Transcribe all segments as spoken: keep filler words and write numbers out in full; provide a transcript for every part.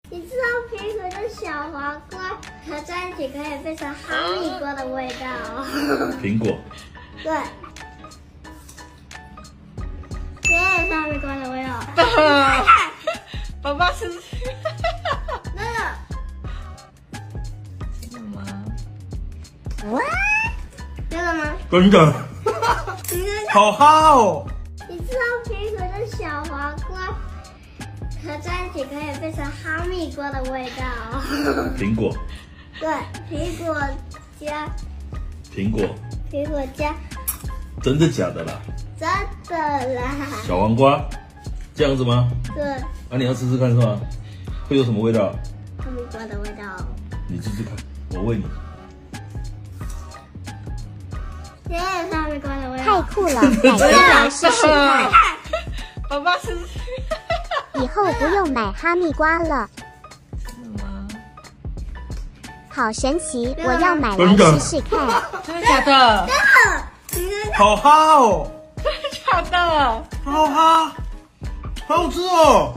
你知道苹果跟小黄瓜合在一起可以变成哈密瓜的味道哦。 苹果。 对。这也是哈密瓜的味道。 爸爸是。 那个。 真的吗？ 哇！真的吗？ 真的。好哈哦！ 你知道苹果跟小黄瓜合在一起可以变成哈密瓜的味道哦。 苹果。 对，苹果加。 苹果。 苹果加。 真的假的啦？ 真的啦。 小黄瓜，这样子吗？ 对。 啊，你要试试看是吗？会有什么味道？ 哈密瓜的味道。 你试试看，我问你。 这也是哈密瓜的味道。 太酷了，改天来试试看。 爸爸是。 以后不用买哈密瓜了。 真的吗？ 好神奇，我要买来试试看。 真的假的？ 真的。 好哈哦！ 真的假的？ 好哈，好好吃哦！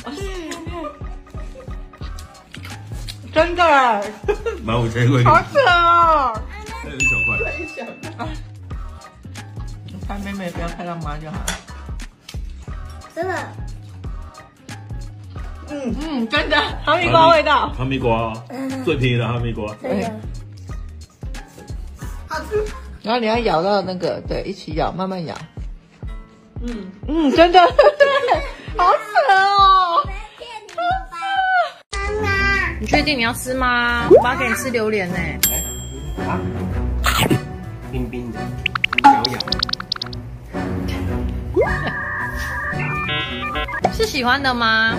真的。 买五千块。 好扯哦！ 还有一小块。 一小块。拍妹妹，不要拍到妈就好了。 真的。 嗯嗯，真的，哈密瓜味道。 哈密瓜，最便宜的哈密瓜。 真的。好吃。 然后你要咬到那个，对，一起咬，慢慢咬。嗯嗯，真的，好扯哦！ 妈妈， 你确定你要吃吗？我爸给你吃榴莲呢。 啊，冰冰的，咬咬。 是喜欢的吗？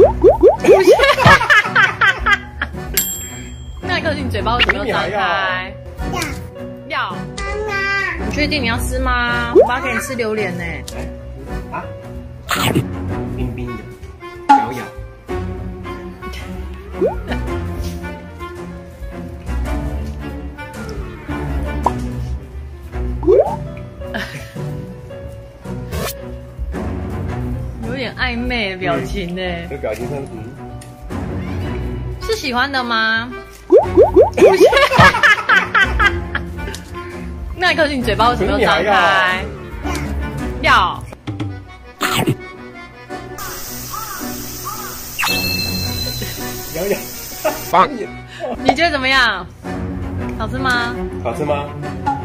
那可是你嘴巴为什么要张开？要。要。你确定你要吃吗？我爸给你吃榴莲呢。 啊，冰冰的，咬咬。 有点暧昧的表情呢。 这表情上，嗯， 是喜欢的吗？那可是你嘴巴为什么要张开？要。 咬咬。 你觉得怎么样？好吃吗？ 好吃吗？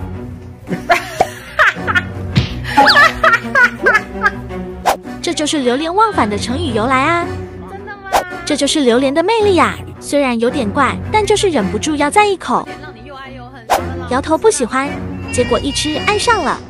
这就是流连忘返的成语由来啊！ 真的吗？ 这就是榴莲的魅力呀！虽然有点怪，但就是忍不住要再一口。 让你又爱又恨。 摇头不喜欢，结果一吃爱上了。